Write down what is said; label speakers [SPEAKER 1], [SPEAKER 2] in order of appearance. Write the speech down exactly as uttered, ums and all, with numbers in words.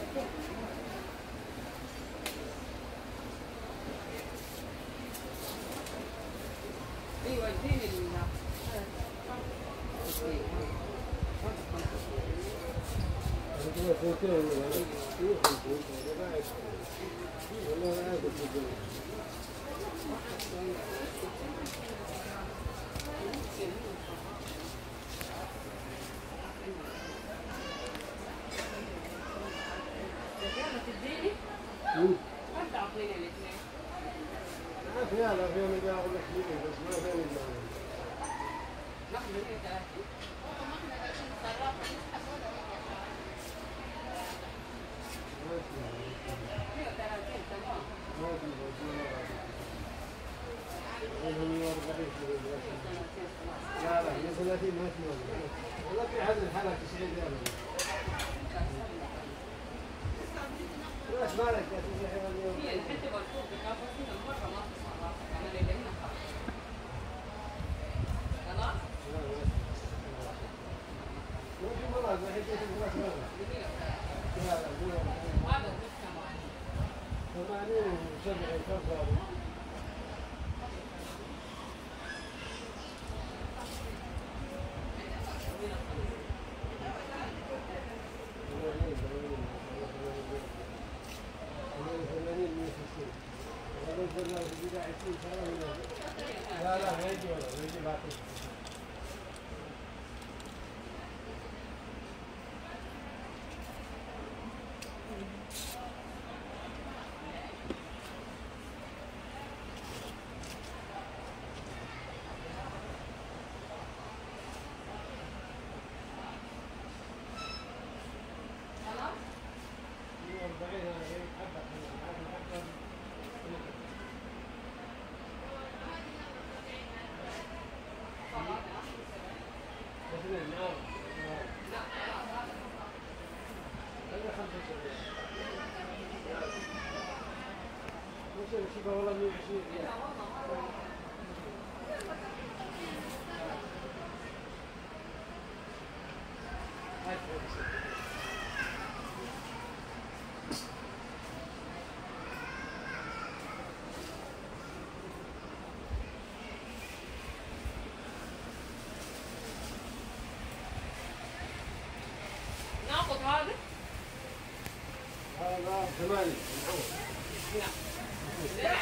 [SPEAKER 1] ايوه اديني ال تديني؟ كم تعطيني الاثنين؟
[SPEAKER 2] ما فيها لا فيها اللي اقول لك فيه بس ما فيها الا
[SPEAKER 1] ناخذ منين ثلاثين؟ مية وثلاثين تمام.
[SPEAKER 2] ما في لا لا هي ثلاثين ما تنوي والله في هذه الحالة تسعين ريال بس مالك يا سيدي
[SPEAKER 1] هي الحته مرفوض بكافه هنا مره ما تصرف انا اللي هنا خلاص؟
[SPEAKER 2] ما في مرة ما هي جيت الناس مرة لا لا
[SPEAKER 1] هذا مش ثمانين
[SPEAKER 2] ثمانين وسبعين كم صار؟ لا لا ما يجي ولا ما يجي باقي شوف والله مين بشير
[SPEAKER 1] ناخذ هذا؟
[SPEAKER 2] هذا ثمانية
[SPEAKER 1] لا